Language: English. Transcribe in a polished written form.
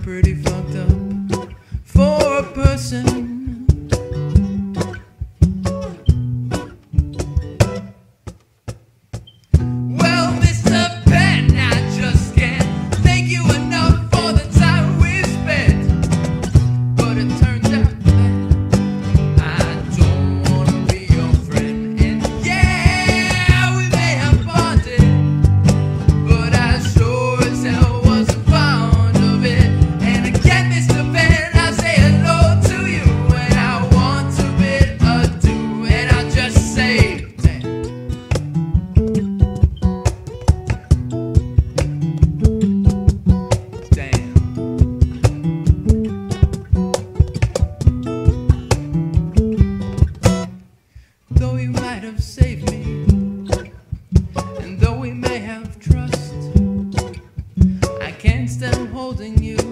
I'm pretty fucked up for a person. Well, Mr. Penn, I just can't thank you enough for the time we've spent. But it turns out that I don't want to be your friend. And yeah, we may have bonded, but I sure as hell wasn't fond of it. And again, Mr. Penn, I say hello to you, and I want to bid adieu, and I just say, damn. Though you might have saved me, and though we may have trust, I can't stand holding you